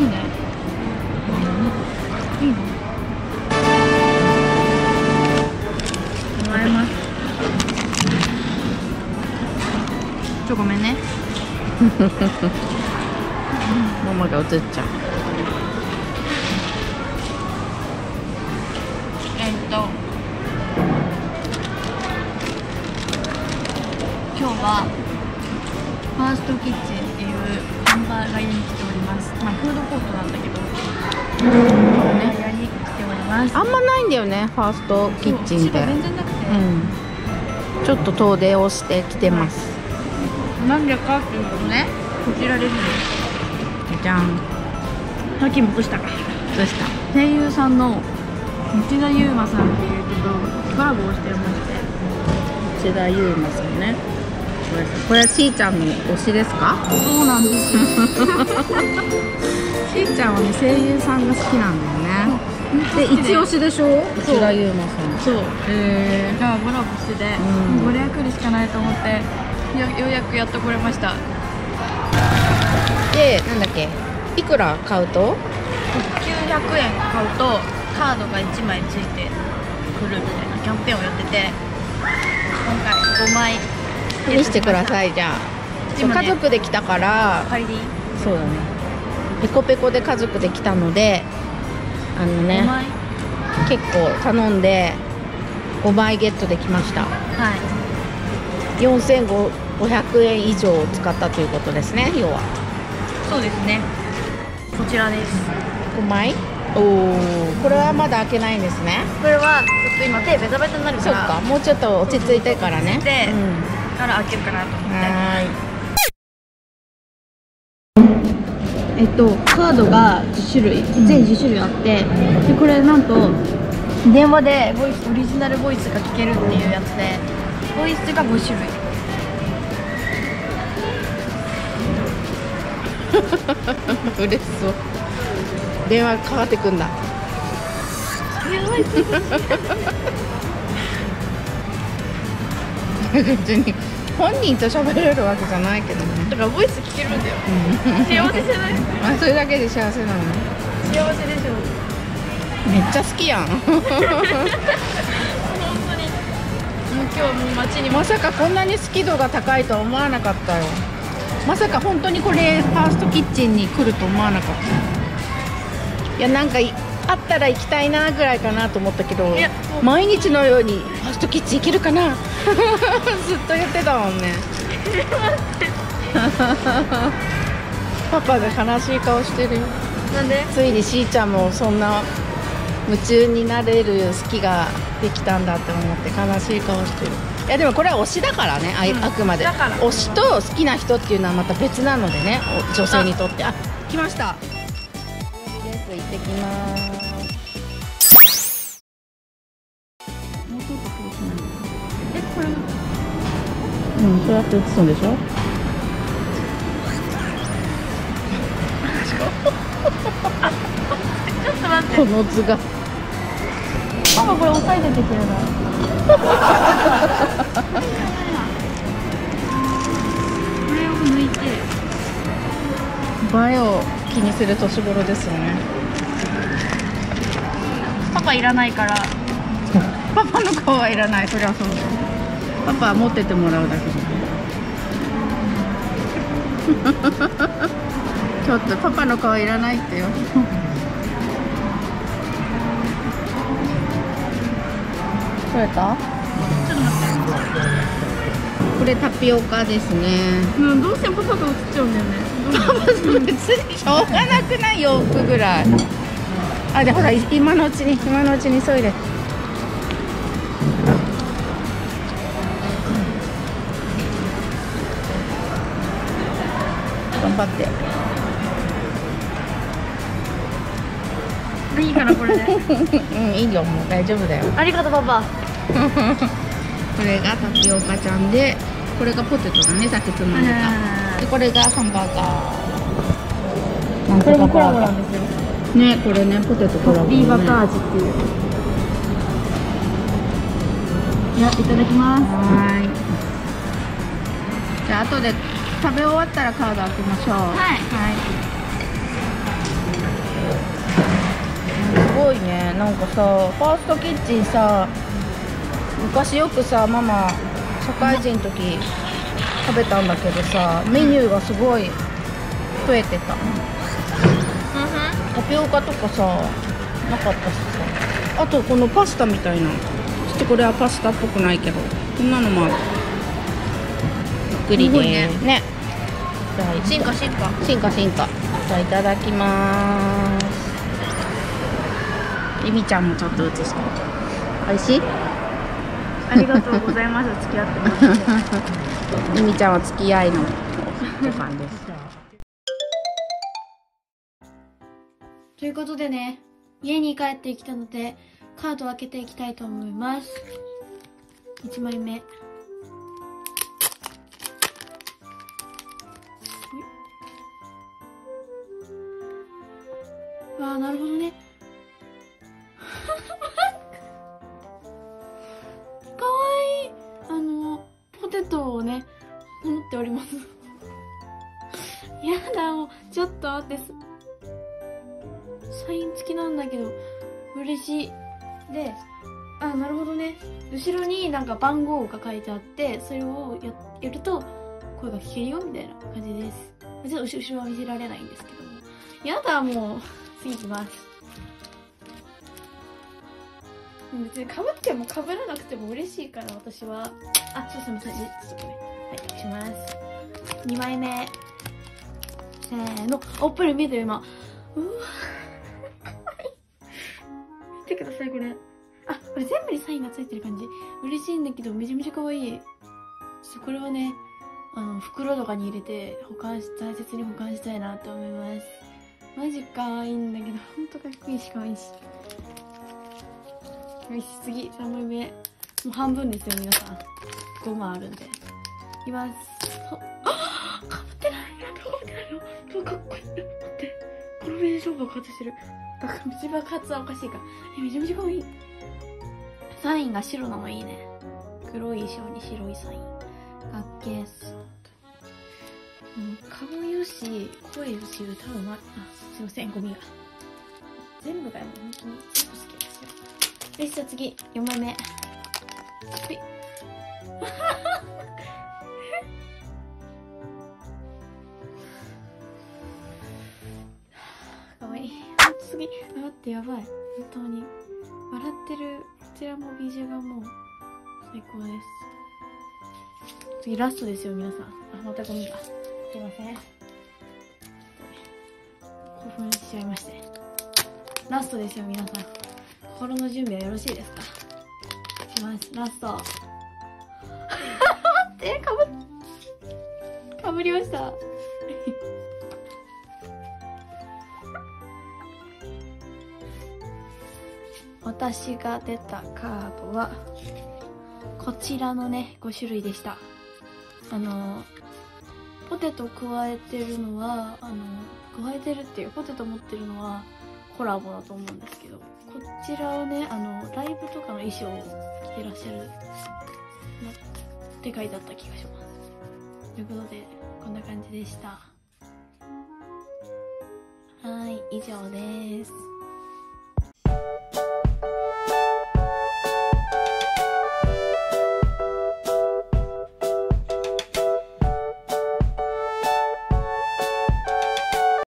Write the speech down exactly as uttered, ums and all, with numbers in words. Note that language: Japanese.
いいね。いいの。もらいます。ちょごめんね。 ママが映っちゃう。 えっと今日はファーストキッチンっていうハンバーガー屋に来ております。まあフードコートなんだけど、ね、屋に来ております。 あんまないんだよね、ファーストキッチンって。 全然なくて、 うん、ちょっと遠出をしてきてます。 なんでかっていうとね、こちらですね。 じゃん。 さっき戻したか。 どうした？ 声優さんの内田悠馬さんっていう人とコラボをしてまして。 内田悠馬さんね。これはしーちゃんの推しですか？ そうなんですよ。 しーちゃんはね、声優さんが好きなんだよね。で、一押しでしょ？内田悠馬さん。 そう。 へえ。 がコラボしてて、うん、これは来るしかないと思ってよ、ようやくやっと来れました。 で、なんだっけ、いくら買うときゅうひゃくえん買うとカードがいちまいついてくるみたいなキャンペーンをやってて、今回ごまい見せてください。じゃあ、ね、家族で来たから帰り、 そうだね、ペコペコで家族で来たので、あのね、結構頼んでごまいゲットできました。はい、よんせんごひゃくえん以上を使ったということですね、要は。 そうですね、こちらです。 ごまい。おお、これはまだ開けないんですね。 これはちょっと今手ベタベタになるから、 そうか、もうちょっと落ち着いてからね。 で、 うん、 から開けるかなと思って。 はい。 えっとカードがじゅっしゅるい、全じゅっしゅるいあって、でこれなんと電話でボイスオリジナルボイスが聞けるっていうやつで、ボイスがごしゅるい。 嬉しそう。電話かかってくんだ。別に本人と喋れるわけじゃないけどね。 だからボイス聞けるんだよ。幸せじゃない？ あ、それだけで幸せなの？ 幸せでしょ。 めっちゃ好きやん。本当に。 もう今日もう街にまさかこんなに好き度が高いとは思わなかったよ。まさか本当にこれファーストキッチンに来ると思わなかった。いや、なんかあったら行きたいなぐらいかなと思ったけど、毎日のようにファーストキッチン行けるかなずっと言ってたもんね。パパが悲しい顔してるよ。 なんで？ ついにしーちゃんもそんな夢中になれる好きができたんだって思って悲しい顔してる。いやでもこれは推しだからね、あ、うん、あくまで推しと好きな人っていうのはまた別なのでね、女性にとって。あ、来ました。です、行ってきます。もうちょっと黒くない？ え、これ、 うん、そうやって映すんでしょ。 ちょっと待って、 この図が。 パパこれ押さえててくれない？これを抜いて映えを気にする年頃ですよね。 パパいらないからパパの顔はいらない。それはそうだよ。パパは持っててもらうだけだ。ちょっとパパの顔いらないってよ。取れた？ちょっと待って。これタピオカですね。 うん、どうしてもパパが映っちゃうんだよね。 別にしょうがなくない？洋服ぐらい。あ、でほら、今のうちに今のうちに急いで。頑張って。 いいかなこれで。 うん、いいよ、もう大丈夫だよ。 ありがとうパパ。 これがタピオカちゃんで、これがポテトだね、さっきつまんでた。でこれがハンバーガー。 これもコラボなんですよ。 ね、これね、ポテトコラボ、ね。 ビーバター味っていう。いや、いただきます。 はい。じゃあ後で食べ終わったらカード開けましょう。 はい。はい。 すごいね。なんかさ、ファーストキッチンさ、昔よくさ、ママ社会人の時食べたんだけどさ、メニューがすごい増えてた。タピオカとかさなかったしさ、あとこのパスタみたいな、ちょっとこれはパスタっぽくないけど、こんなのもある。びっくりでーすね。じゃあ進化進化進化進化。じゃあいただきまーす。ゆみちゃんもちょっと映して。おいしい？ ありがとうございます。付き合ってもらって。 ゆみちゃんは付き合いのご飯です。 ということでね、家に帰ってきたのでカードを開けていきたいと思います。いちまいめ。わあ、なるほどね。かわいい。あのポテトをね持っております。やだ、もうちょっと待って。サイン付きなんだけど嬉しい。で、あ、なるほどね。後ろになんか番号が書いてあって、それを や, やると声が聞けるよみたいな感じです。ちょっと後ろは見せられないんですけども、やだ、もう次行きます。別にかぶってもかぶらなくても嬉しいから、私は。あ、ちょっとすいません、ちょっとごめん。はい、します。にまいめ。せーの。おっぱい見えてる今。うわ、見てください、これ。あ、これ全部にサインがついてる感じ。嬉しいんだけど、めちゃめちゃ可愛い。ちょっとこれはね、あの、袋とかに入れて、保管し、大切に保管したいなと思います。マジ可愛いんだけど、ほんとかっこいいし可愛いし。よし、次、さんまいめ。もう半分ですよ、皆さん。ごまいあるんで。いきます。あっ、かぶってない。なんでかぶってないの？かっこいい。待って。この名称爆発してる。一爆発はおかしいか。え、めちゃめちゃ可愛い。サインが白なのいいね。黒い衣装に白いサイン。かっけーす。うん、顔よし、声よし、歌うまい。あ、すいません、ゴミが。全部がもう本当に超好きですよ。よし、じゃあ次、よんまいめ。はい。かわいい。次、待って、やばい。本当に。笑ってる、こちらもビジュがもう、最高です。次、ラストですよ、皆さん。あ、またゴミが。すいません。興奮しちゃいまして。ラストですよ、皆さん。心の準備はよろしいですか？いきます、ラスト。待って、かぶ、かぶりました。私が出たカードは、こちらのね、ご種類でした。あの、ポテト加えてるのは、あの、加えてるっていう、ポテト持ってるのはコラボだと思うんですけど、こちらをね、あの、ライブとかの衣装を着てらっしゃるって書いてあった気がします。ということで、こんな感じでした。はい、以上です。